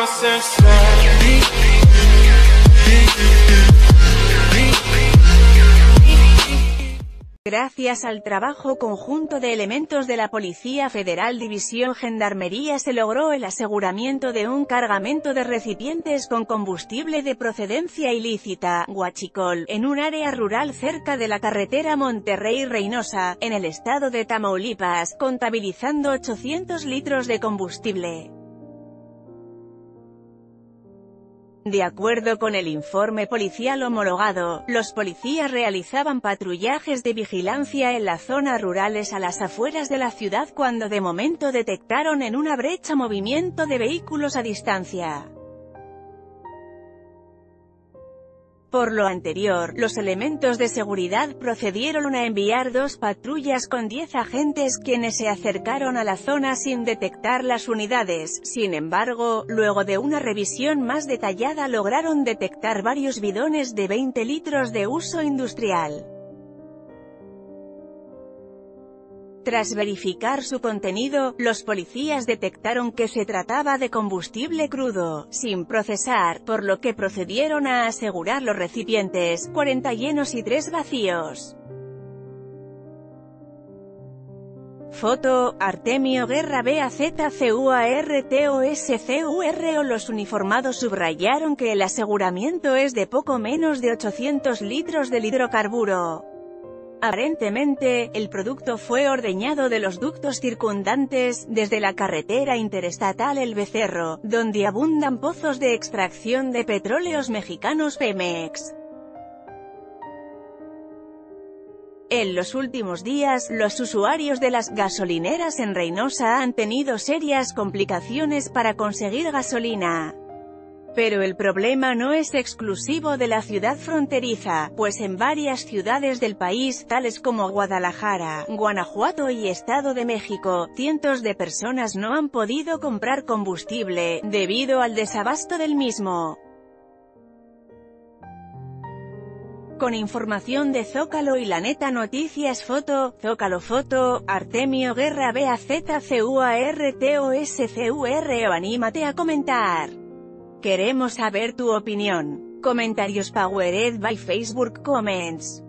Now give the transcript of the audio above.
Gracias al trabajo conjunto de elementos de la Policía Federal División Gendarmería se logró el aseguramiento de un cargamento de recipientes con combustible de procedencia ilícita, huachicol, en un área rural cerca de la carretera Monterrey-Reynosa, en el estado de Tamaulipas, contabilizando 800 litros de combustible. De acuerdo con el informe policial homologado, los policías realizaban patrullajes de vigilancia en las zonas rurales a las afueras de la ciudad cuando de momento detectaron en una brecha movimiento de vehículos a distancia. Por lo anterior, los elementos de seguridad procedieron a enviar 2 patrullas con 10 agentes quienes se acercaron a la zona sin detectar las unidades. Sin embargo, luego de una revisión más detallada lograron detectar varios bidones de 20 litros de uso industrial. Tras verificar su contenido, los policías detectaron que se trataba de combustible crudo, sin procesar, por lo que procedieron a asegurar los recipientes, 40 llenos y 3 vacíos. Foto: Artemio Guerra BAZCUARTOSCUR. Los uniformados subrayaron que el aseguramiento es de poco menos de 800 litros de hidrocarburo. Aparentemente, el producto fue ordeñado de los ductos circundantes, desde la carretera interestatal El Becerro, donde abundan pozos de extracción de petróleos mexicanos Pemex. En los últimos días, los usuarios de las gasolineras en Reynosa han tenido serias complicaciones para conseguir gasolina. Pero el problema no es exclusivo de la ciudad fronteriza, pues en varias ciudades del país, tales como Guadalajara, Guanajuato y Estado de México, cientos de personas no han podido comprar combustible, debido al desabasto del mismo. Con información de Zócalo y La Neta Noticias. Foto: Zócalo. Foto: Artemio Guerra BAZCUARTOSCUR. Anímate a comentar. Queremos saber tu opinión. Comentarios powered by Facebook Comments.